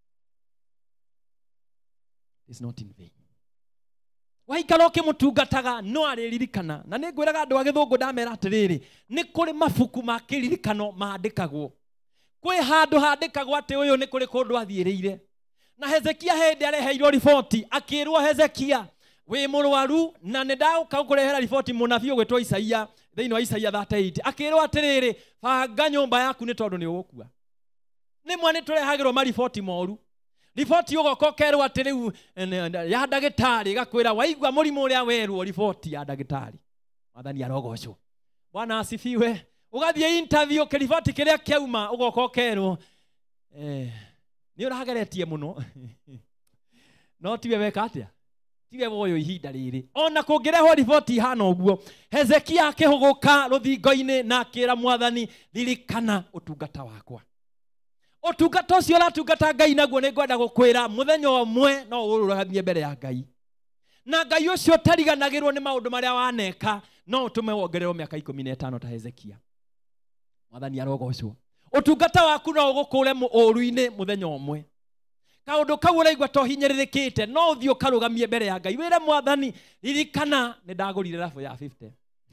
It is not in vain. Waikara ukimutungataga no ariririkana. Na ningwiraga andu agithungu ndamera atiriri, ni kuri mabuku ma kiririkano maandikagwo. Kwi handu handikagwo ati uyu ni kuri kundu athiiriire. Na Hezekia hindi areheirwo riboti, akirwo Hezekia we murwaru na ndauka kurehera riboti munabii ugwetwo Isaia thiini wa Isaia 38 akirwo atiriri banga nyumba yaku ni tondu ni ugukua. Ni mwane turehagirwo mariboti moru. Riboti ugoka kerwo atiriu ya ndagitari gakwira waigwa murimu uria werwo riboti ya ndagitari. Mwathani arogocwo. Bwana asifiwe. Ugathie interview kiriboti kiria kiauma ugoka kerwo ni urageretie muno. No tiwe weka atia. Tiwe boyo ihinda riri. Ona kungirehwo riboti hana uguo. Hezekia akihuguka ruthingo-ini na akira Mwathani ririkana utungata wakwa. Utungata ucio ratungata Ngai naguo ni ngwenda gukwira muthenya umwe no urugamie mbere ya Ngai. Na Ngai ucio tariganagirwo ni maundu maria waneka no utume wongererwo miaka 15 ta Hezekia. Mwathani arogocwo. Utungata waku no ugukure uru-ini muthenya umwe. kaundu kau uraigua to hinyiririkite no uthio karugamie mbere ya Ngai wire Mwathani ririkana ni ndagurire rafu ya 50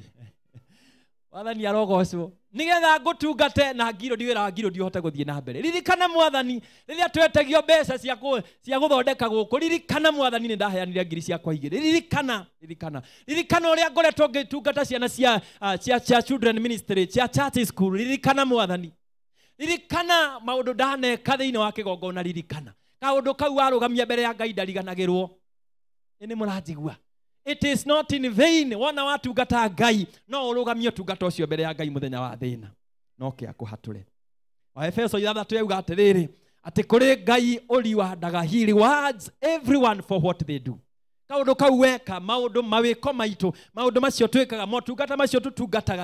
Mwathani arogocwo nigetha ngutungate na ngiro ndiwira wa ngiro ndihote guthie na mbere ririkana Mwathani riria twetagio mbeca cia guthondeka guku ririkana Mwathani ni ndaheanire ngiri ciakwa igiri ririkana uria ngoretwo ngitungata ciana cia children ministry cia church school ririkana Mwathani ririkana maundu ndaneka thiini wa kigongona ririkana kaundu kau warugamia mbere ya Ngai ndariganagirwo ini muranjigua. It is not in vain wana watungata Ngai no urugamie utungata ucio mbere ya Ngai muthenya wa thina no kia kuhature. Wa Efeso 3 yauga atiriri ati kuri Ngai uriwandaga he rewards everyone for what they do. Kaundu kau weka maundu mawiko maitu maundu macio twikaga motungata macio tutungataga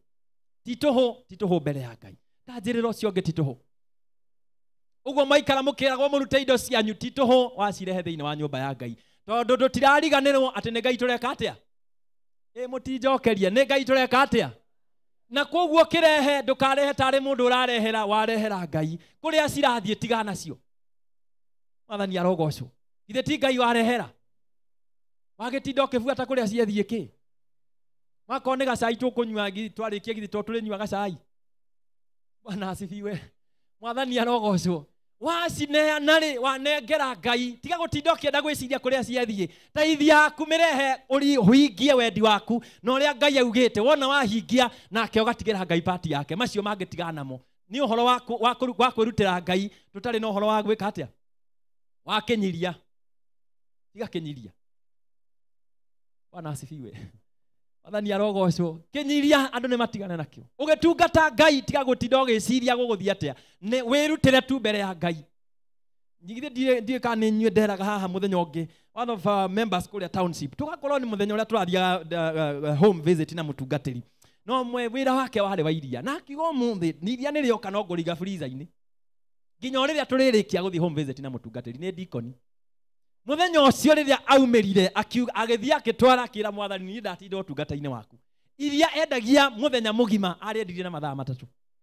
tituhu mbere ya Ngai tanjiriro cio ngetituhu uguo maikara mukiragwo murute indo cianyu tituhu wacirehe thiini wa nyumba ya Ngai tondu tutirariganirwo ati ni Ngai tureka atia mutinjokerie ni Ngai tureka atia na koguo kirehe ndukarehe tari mundu urarehera warehera Ngai kuria cirathie tigana cio. Mwathani arogocwo ithe ti Ngai warehera wagitinda ukibuata kuria ciethie ki wakone gacai tukunywa twarikia githi turinywa gacai. Bwana asifiwe. Mwathani arogocwo wacineana ri wanengera Ngai tiga gutinda ukienda gwiciria kuria ciethie taithia kumirehe uri huingie wendi waku na uria Ngai augite wona wahingia nake ugatigira Ngai party yake macio mangitigana mo ni uhoro wa kwirutira Ngai tutari na uhoro wa gwika atia wakinyiria tiga kinyiria. Bwana asifiwe. Mwathani arogocwo kinyiria andu ni matigane nakio ugitungata Ngai tiga gutinda ugiciria guguthia atia ni wirutire tu mbere ya Ngai. Nyigire ndie kana nywe nderaga haha muthenya ungi one of our members kuria township tugakorwo ni muthenya uria turathia home visit na mutungatiri no mwe wira wake wari wa iria na kigo munthi ni iria ni rioka no nguriga freezer ini nginya riria turirikia guthie home visit na mutungatiri ni dikoni muthenya ucio riria aumirire agithia akitwara akira Mwathani ni ndatinda utungata-ini waku iria endagia muthenya mugima ariendirie na mathaa 3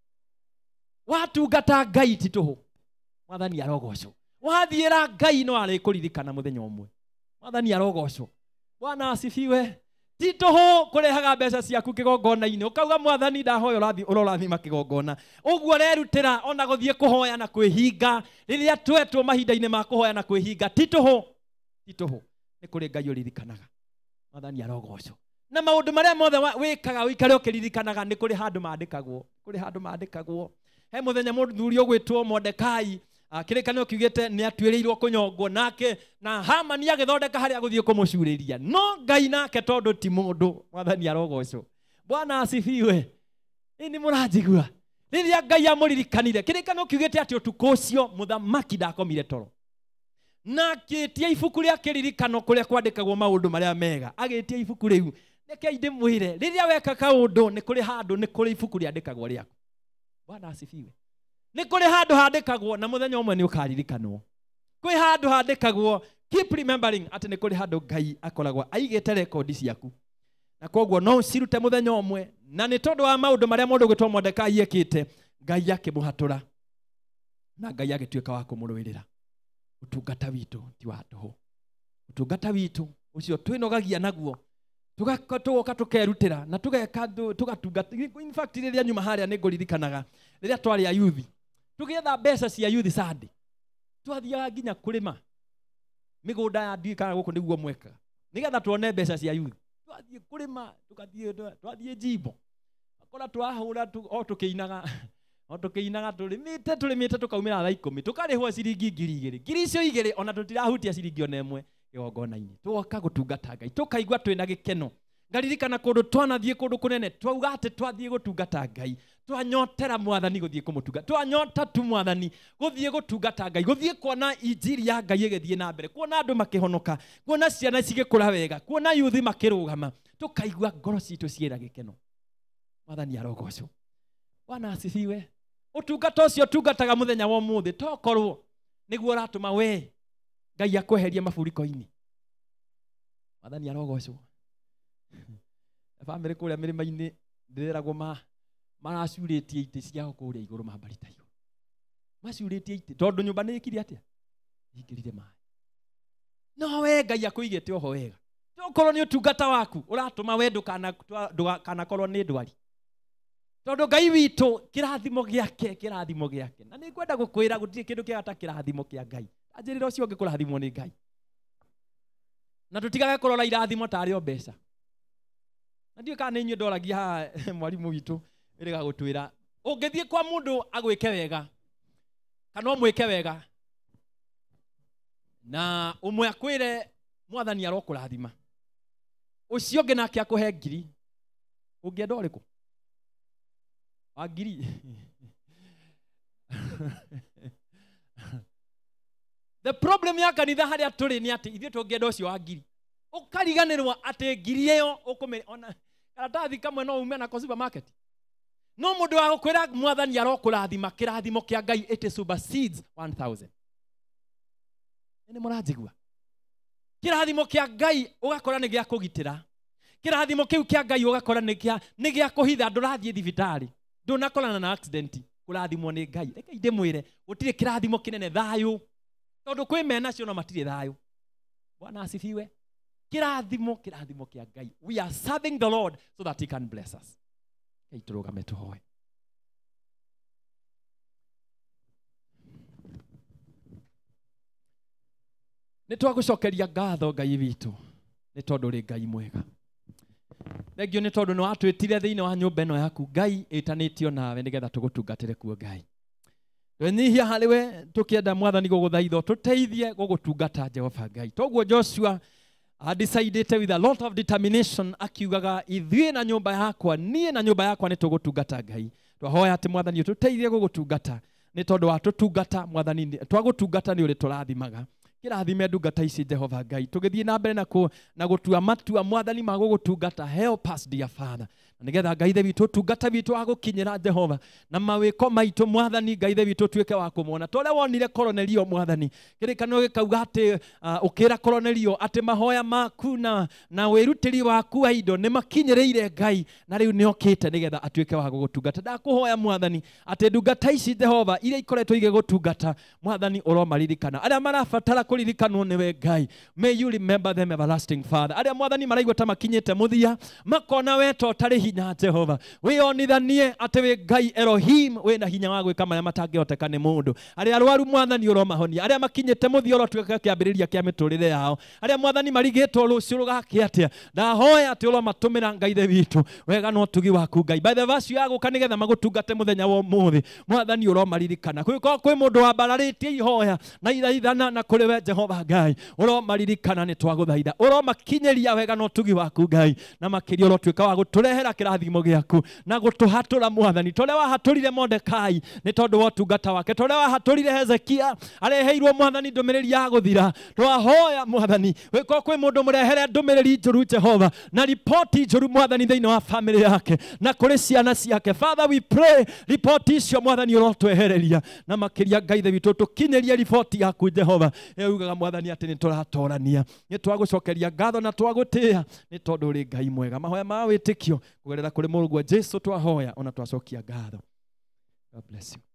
watungata Ngai tituhu. Mwathani arogocwo wathiira Ngai no ari kuririkana muthenya umwe. Mwathani arogocwo. Bwana asifiwe. Tituhu kurehaga mbeca ciaku kigongona-ini ukauga Mwathani ndahoya urorathima kigongona uguo rerutira ona guthie kuhoya na kwihinga riria twetwo mahinda-ini ma kuhoya na kwihinga tituhu ni kuri Ngai uririkanaga. Mwathani arogocwo na maundu maria mothe wikaga wikare ukiririkanaga ni kuri handu mandikagwo he muthenya muthuri ugwitwo Mordekai kirikanio kiugite ni atuirirwo kunyongwo nake na Hamani agithondeka haria guthie kumucuriria no Ngai nake tondu ti mundu. Mwathani arogocwo. Bwana asifiwe. Ini muranjigua riria Ngai amuririkanire kirikanio kiugite ati utuko ucio muthamaki ndakomire toro na agitia ibuku ria kiririkano kuria kwandikagwo maundu maria mega agitia ibuku riu reke ndimwire riria weka kaundu ni kuri handu ni kuri ibuku riandikagwo riaku. Bwana asifiwe. Ni kuri handu handikagwo na muthenya umwe ni ukaririkanwo kwi handu handikagwo keep remembering ati ni kuri handu Ngai akoragwo aigite record ciaku na koguo no cirute muthenya umwe na ni tondu wa maundu maria mundu gwitwo Mordekai ekite Ngai akimuhatura na Ngai agituika wa kumurwirira. Utungata witu ti wa tuhu utungata witu ucio twinogagia naguo tugakotoka tukerutira na tugeka tugatungata. In fact riria nyuma haria ni nguririkanaga riria twari ya youth tugetha mbeca cia youth Sunday twathiaga nginya kurima migunda ya ndika guku niguo mweka nigetha tuone mbeca cia youth twathie kurima twathie jimbo akora twahura tukiinaga tulimite tukaumira thaa 10 tukarihwo ciringi 2,000 ngiri icio 2 ona tutirahutia ciringi ona imwe kigongona-ini tuoka gutungata Ngai tukaigua twina gikeno. Ngaririkana kundu twanathie kundu kunene twauga ati twathie gutungata Ngai twanyotera Mwathani guthie kumutungata twanyota tu Mwathani guthie gutungata Ngai guthie kuona injiri ya Ngai igithie na mbere kuona andu makihonoka kuona ciana cigikura wega kuona yuthi makirugama tukaigua ngoro citu ciira gikeno. Mwathani arogocwo. Bwana asifiwe. Utungata ucio tungataga muthenya wa muthi tokorwo niguo uratuma we Ngai akweheria maburiko-ini. Mwathani arogocwo. Family kuria mirima-ini ndireragwo maracuritie ite ciao kuria iguru mambarita iguru macuritie ite tondu nyumba ni ikiri atia ingirire mai no we Ngai akuigete oho wega tokorwo ni utungata waku uratuma wendo kana korwo ni ndwari tondu Ngai witu kirathimo giake na ni kwenda gukwira gutire kindu kiagata kirathimo kia Ngai anjirira ucio ungi kurathimwo ni Ngai na tutigage kurora irathimo tari o mbeca na ndio kana inyu ndoragia ha mwalimu witu iriga gutwira ungithie kwa mundu agwike wega kana umwike wega na umwe akwire mwathani arokurathima ucio ungi nake akuhe ngiri ungienda uriku wa ngiri the problem ya kanitha haria turi ni ati ithuĩ tũngĩenda ũcio wa ngiri ũkariganĩrwo atĩ ngiri ĩyo ũkũmĩona karatathi kamwe no ume nako supermarket no mũndũ wa gũkwĩra mwathani arokũrathima kĩrathimo kĩa Ngai it supersedes 1000 nĩ mũranjigua kĩrathimo kĩa Ngai ũgakora nĩ gĩa kũgitĩra kĩrathimo kĩu kĩa Ngai ũgakora nĩ gĩa kũhitha ndũrathiĩ thibitarĩ ndũnakorana na accident kũrathimwo nĩ Ngai reke ndĩmwĩre gũtirĩ kĩrathimo kĩnene thayũ tondu kwĩ mena cio no matirĩ thayũ Bwana asifiwe kĩrathimo kĩa Ngai we are serving the Lord so that he can bless us kei tũrũgame tũhoe nĩ twagũcokeria ngatho Ngai witũ nĩ tondũ rĩ Ngai mwega thengio nĩ tondũ nĩ watwĩtire thĩinĩ wa nyũmba ĩno yaku Ngai ĩtanĩtio nawe nĩgetha tũgũtungatĩre kuo Ngai Twĩnyihia harĩwe tũkĩenda mwathani gũgũthaitha tũteithie gũgũtungata Jehova Ngai toguo Joshua decided with a lot of determination akiugaga ithuĩ na nyũmba yakwa niĩ na nyũmba yakwa nĩ tũgũtungata Ngai twahoya atĩ mwathani tũteithie gũgũtungata nĩ tondũ wa tũtungata mwathani twagũtungata nĩ ũrĩ tũrathimaga kĩrathime ndungata ici Jehova Ngai tũgĩthiĩ na mbere na gũtua matua mwathani ma gũgũtungata help us dear Father nigetha Ngai witũ tungata witũ wa gũkinyĩra Jehova na mawĩko maitũ mwathani Ngai witũ tuĩke wa kũmona tore wonire Kornelio mwathani kĩrĩkanĩro gĩkauga atĩ ũkĩra Kornelio atĩ mahoya maku na wĩrutĩri waku wa indo nĩ makinyĩrĩire Ngai na rĩu nĩ okĩte nĩgetha atuĩke wa gũgũtungata ndakũhoya mwathani atĩ ndungata ici Jehova iria ikoretwo igĩgũtungata mwathani ũromaririkana arĩa marabatara kũririkanwo nĩwe Ngai may you remember them everlasting Father arĩa mwathani maraigua ta makinyĩte mũthia makona weto tarĩ hinya Jehova wĩonithanie atĩ wĩ Ngai Elohim wĩna hinya wa gwĩka marĩa matangĩhoteka nĩ mũndũ arĩa arwaru mwathani ũromahonia arĩa makinyĩte mũthia ũrotuĩka kĩambĩrĩria kĩa mĩtũrĩre yao arĩa mwathani marigĩtwo rũciũ rũgakĩ atĩa ndahoya atĩ ũromatũmĩra Ngai witũ wega no tugi waku Ngai by the verse ya gũka nĩgetha magũtungate mũthenya wa ũmũthĩ mwathani ũromaririkana kwĩ mũndũ wambararĩtie ihoya na ithaithana na kũrĩ we Jehova Ngai ũromaririkana nĩ twagũthaitha ũromakinyĩria wega no tugi waku Ngai na makĩria ũrotuĩka wa gũtũrehera kĩrathimo gĩaku na gũtũhatũra mwathani tũrĩa wahatũrire Mordekai nĩ tondũ wa ũtungata wake tũrĩa wahatũrire Hezekia areheirwo mwathani ndũmĩrĩri ya gũthira twahoya mwathani kwĩ mũndũ mũrehere ndũmĩrĩri njũru Jehova na ripoti njũru mwathani thĩinĩ wa family yake na kũrĩ ciana ciake Father we pray ripoti icio mwathani ũrotwehereria na makĩria Ngai witũ tũkinyĩrie ripoti yaku Jehova yugaga mwathani atĩ nĩ tũratorania nĩ twagũcokeria ngatho na twagũtĩĩa nĩ tondũ ũrĩ Ngai mwega mahoya ma wĩtĩkio kũgerera kũrĩ mũrũguo Jesũ twahoya ona twacokia ngatho God bless you